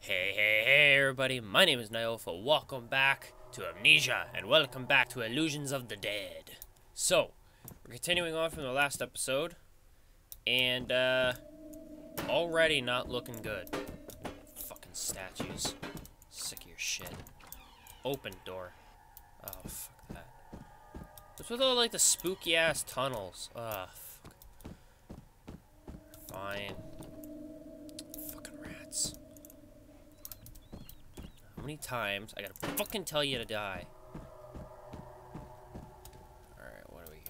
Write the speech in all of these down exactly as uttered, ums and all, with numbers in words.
Hey, hey, hey, everybody, my name is NightWolf. Welcome back to Amnesia, and welcome back to Illusions of the Dead. So, we're continuing on from the last episode, and, uh, already not looking good. Fucking statues. Sick of your shit. Open door. Oh, fuck that. What's with all, like, the spooky-ass tunnels? Ugh, fuck. Fine. Fucking rats. How many times I gotta fucking tell you to die? Alright, what do we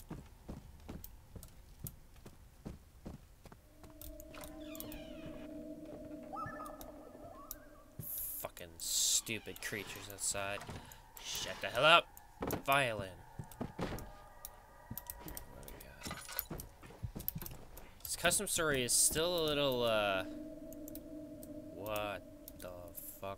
got? Fucking stupid creatures outside. Shut the hell up! Violin. What do we got? This custom story is still a little, uh... What the fuck?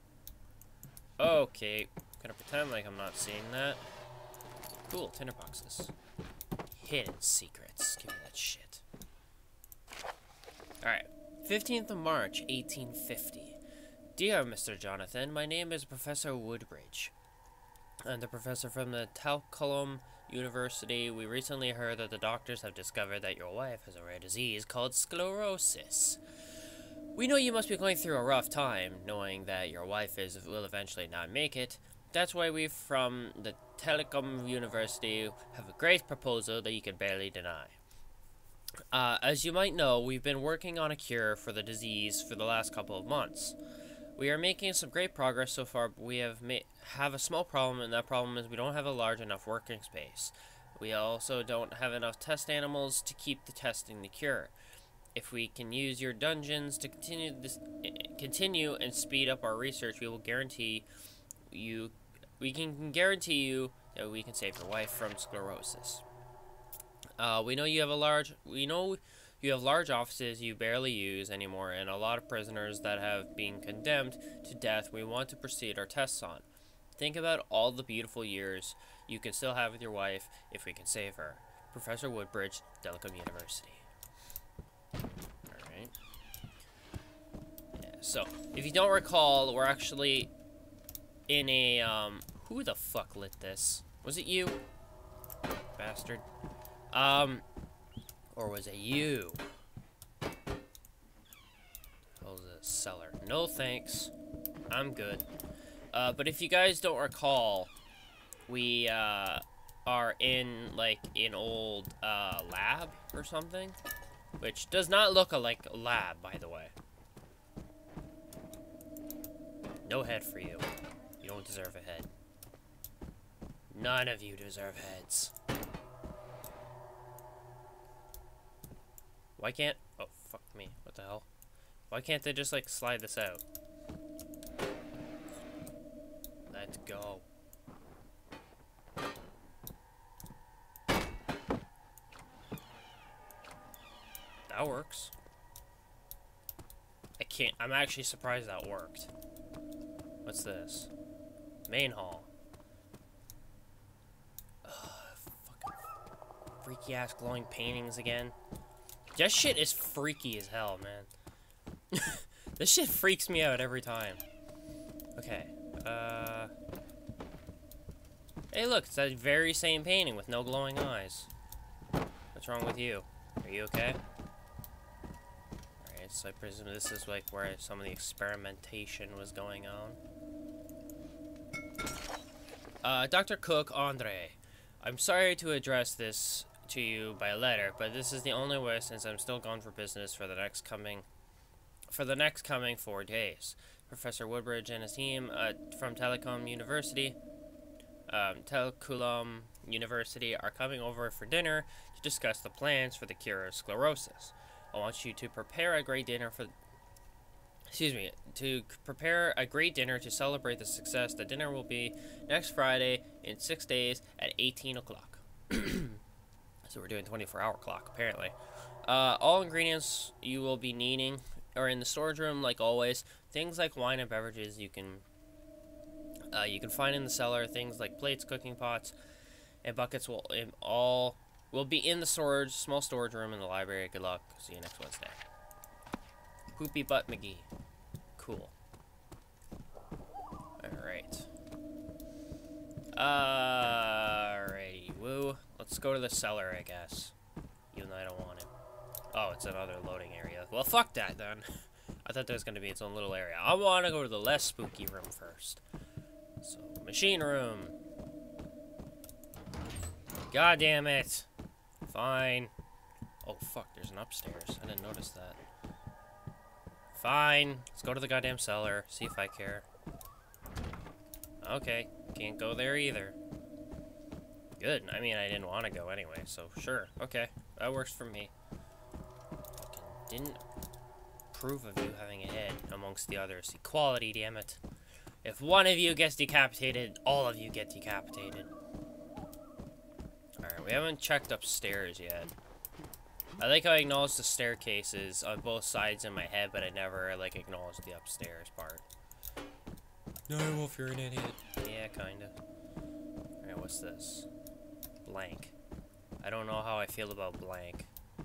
Okay, gonna pretend like I'm not seeing that. Cool, tinderboxes. Hidden secrets. Give me that shit. Alright. fifteenth of March, eighteen fifty. Dear Mister Jonathan, my name is Professor Woodbridge. I'm the professor from the Talcum University. We recently heard that the doctors have discovered that your wife has a rare disease called sclerosis. We know you must be going through a rough time, knowing that your wife is will eventually not make it. That's why we from the Telecom University have a great proposal that you can barely deny. Uh, as you might know, we've been working on a cure for the disease for the last couple of months. We are making some great progress so far, but we have ma have a small problem, and that problem is we don't have a large enough working space. We also don't have enough test animals to keep the testing the cure. If we can use your dungeons to continue this, continue and speed up our research, we will guarantee you, we can guarantee you that we can save your wife from sclerosis. Uh, we know you have a large, we know you have large offices you barely use anymore, and a lot of prisoners that have been condemned to death we want to proceed our tests on. Think about all the beautiful years you can still have with your wife if we can save her. Professor Woodbridge, Telecom University. Alright. Yeah, so, if you don't recall, we're actually in a, um, who the fuck lit this? Was it you? Bastard. Um, or was it you? Oh, the cellar. No thanks. I'm good. Uh, but if you guys don't recall, we, uh, are in, like, an old, uh, lab or something. Which does not look like a lab, by the way. No head for you. You don't deserve a head. None of you deserve heads. Why can't... Oh, fuck me. What the hell? Why can't they just, like, slide this out? Let's go. That works. I can't... I'm actually surprised that worked. What's this? Main hall. Ugh, fucking freaky-ass glowing paintings again. That shit is freaky as hell, man. This shit freaks me out every time. Okay. Uh... Hey, look. It's that very same painting with no glowing eyes. What's wrong with you? Are you okay? So I presume this is like where some of the experimentation was going on. Uh, Doctor Cook Andre, I'm sorry to address this to you by letter, but this is the only way since I'm still gone for business for the next coming, for the next coming four days. Professor Woodbridge and his team uh, from Telecom University, um, Telecum University are coming over for dinner to discuss the plans for the cure of sclerosis. I want you to prepare a great dinner for, excuse me, to prepare a great dinner to celebrate the success. The dinner will be next Friday in six days at eighteen o'clock. So we're doing twenty-four hour clock, apparently. Uh, all ingredients you will be needing are in the storage room, like always. Things like wine and beverages you can, uh, you can find in the cellar. Things like plates, cooking pots, and buckets will in all... We'll be in the storage, small storage room in the library. Good luck. See you next Wednesday. Poopy Butt McGee. Cool. Alrighty, woo. Let's go to the cellar, I guess. Even though I don't want it. Oh, it's another loading area. Well, fuck that, then. I thought there was going to be its own little area. I want to go to the less spooky room first. So, machine room. God damn it. Fine. Oh, fuck, there's an upstairs. I didn't notice that. Fine. Let's go to the goddamn cellar. See if I care. Okay. Can't go there either. Good. I mean, I didn't want to go anyway, so sure. Okay. That works for me. Fucking didn't approve of you having a head amongst the others. Equality, damn it. If one of you gets decapitated, all of you get decapitated. Alright, we haven't checked upstairs yet. I like how I acknowledge the staircases on both sides in my head, but I never, like, acknowledge the upstairs part. NightWolf, you're an idiot. Yeah, kinda. Alright, what's this? Blank. I don't know how I feel about blank.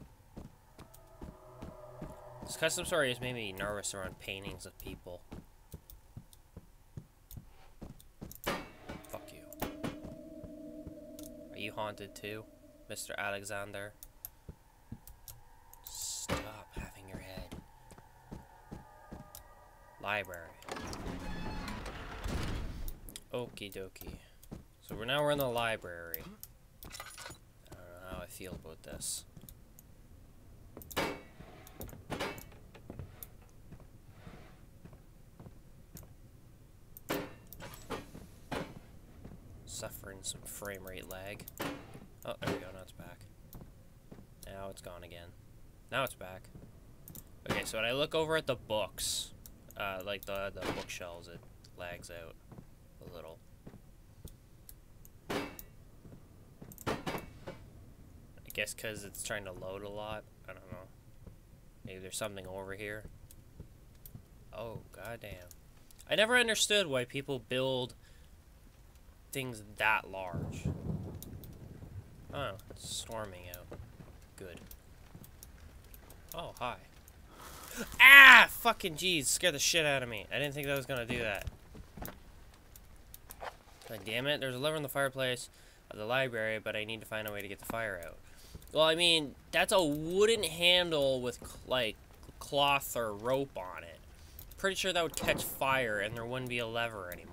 This custom story has made me nervous around paintings of people. Fuck you. Are you haunted too, Mister Alexander? Stop having your head. Library. Okie dokie. So we're now we're in the library. I don't know how I feel about this. Suffering some frame rate lag. Oh, there we go, now it's back. Now it's gone again. Now it's back. Okay, so when I look over at the books, uh, like the, the bookshelves, it lags out a little. I guess because it's trying to load a lot. I don't know. Maybe there's something over here. Oh, goddamn. I never understood why people build things that large. Oh, it's storming out. Good. Oh, hi. Ah! Fucking jeez, scared the shit out of me. I didn't think that was gonna do that. God damn it, there's a lever in the fireplace of the library, but I need to find a way to get the fire out. Well, I mean, that's a wooden handle with, like, cloth or rope on it. Pretty sure that would catch fire and there wouldn't be a lever anymore.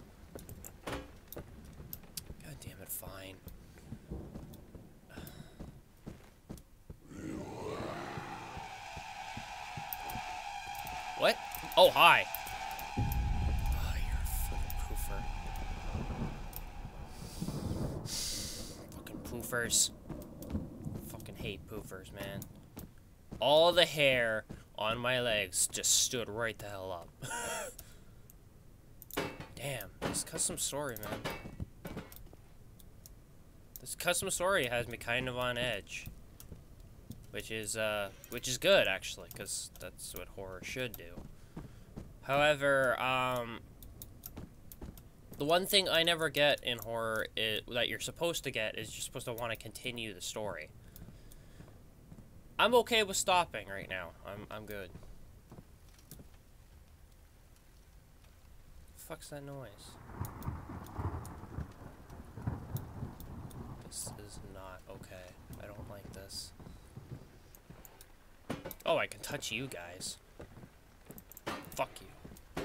God damn it, fine. What? Oh, hi. Oh, you're a fucking poofer. Fucking poofers. Fucking hate poofers, man. All the hair on my legs just stood right the hell up. Damn, this custom story, man. This custom story has me kind of on edge. Which is, uh, which is good, actually, because that's what horror should do. However, um, the one thing I never get in horror is, that you're supposed to get is you're supposed to want to continue the story. I'm okay with stopping right now. I'm, I'm good. The fuck's that noise? This is not okay. I don't like this. Oh, I can touch you guys. Fuck you.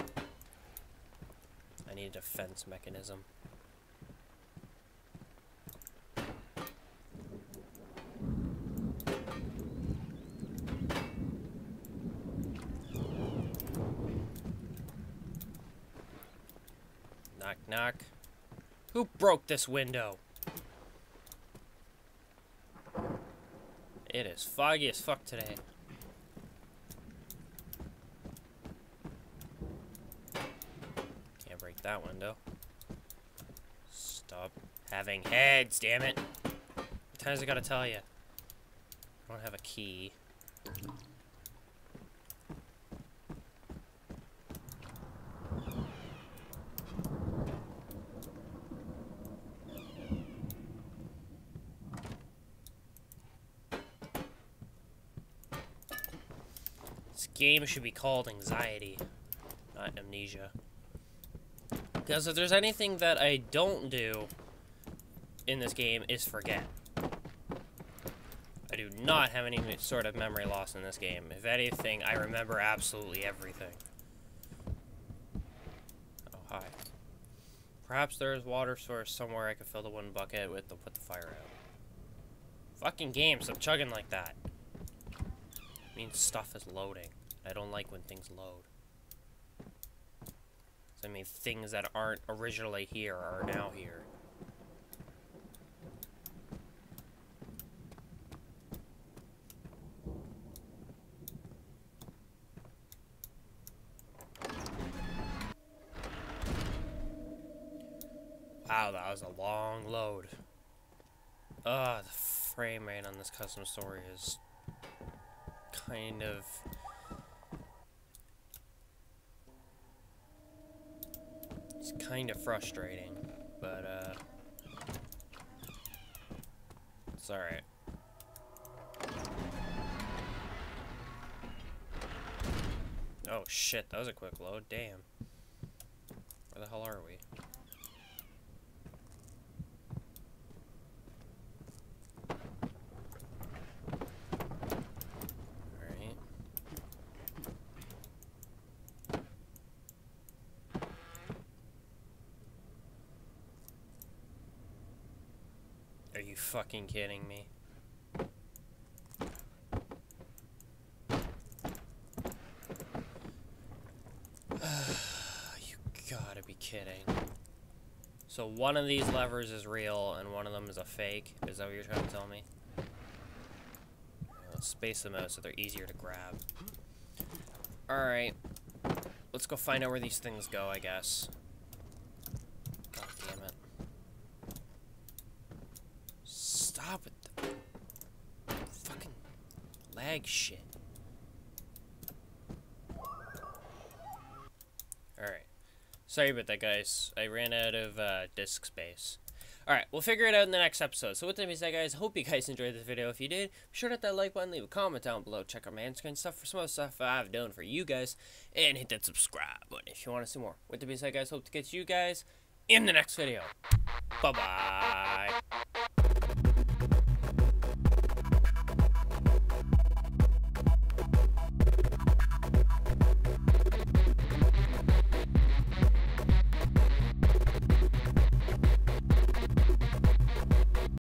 I need a defense mechanism. Knock, knock. Who broke this window? It is foggy as fuck today. Can't break that window. Stop having heads, damn it. How many times I gotta tell you? I don't have a key. This game should be called Anxiety, not Amnesia. Because if there's anything that I don't do in this game is forget. I do not have any sort of memory loss in this game. If anything, I remember absolutely everything. Oh, hi. Perhaps there is water source somewhere I could fill the wooden bucket with to put the fire out. Fucking game, stop chugging like that. It means stuff is loading. I don't like when things load. So I mean things that aren't originally here are now here. Wow, that was a long load. Ugh, the frame rate on this custom story is kind of... It's kind of frustrating, but, uh... it's alright. Oh shit, that was a quick load, damn. Where the hell are we? Are you fucking kidding me? You gotta be kidding. So one of these levers is real and one of them is a fake? Is that what you're trying to tell me? Let's space them out so they're easier to grab. Alright. Let's go find out where these things go, I guess. God damn it. Stop with the fucking lag shit. Alright. Sorry about that, guys. I ran out of uh, disk space. Alright, we'll figure it out in the next episode. So with that being said, guys, hope you guys enjoyed this video. If you did, be sure to hit that like button, leave a comment down below, check out my Instagram stuff for some other stuff I've done for you guys, and hit that subscribe button if you want to see more. With that being said, guys, hope to catch you guys in the next video. Bye-bye.